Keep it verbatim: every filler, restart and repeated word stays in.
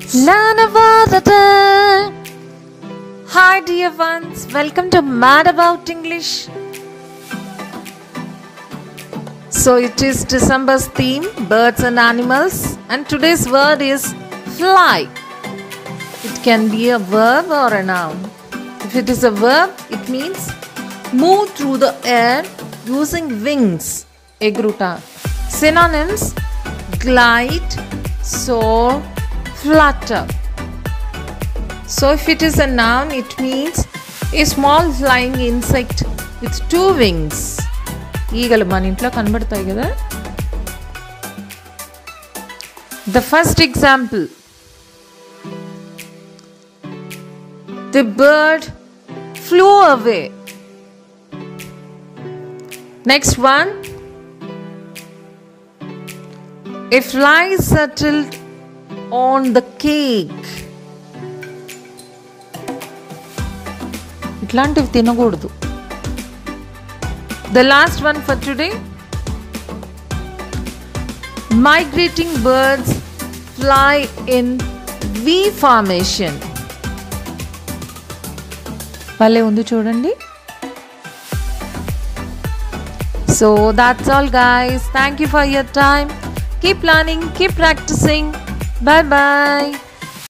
Learn about it. Hi dear ones, welcome to Mad About English. So it is December's theme, birds and animals, and today's word is fly. It can be a verb or a noun. If it is a verb, it means move through the air using wings. Egruta. Synonyms: glide, soar, flutter. So if it is a noun, it means a small flying insect with two wings. ఈగలు మన ఇంట్లో కనబడతాయి కదా. The first example. The bird flew away. Next one. A fly settled on the cake. ఇట్లాంటివి తినకూడదు. The last one for today. Migrating birds fly in V formation. భలే ఉంది చూడండి. So that's all guys. Thank you for your time. Keep learning, keep practicing. Bye bye.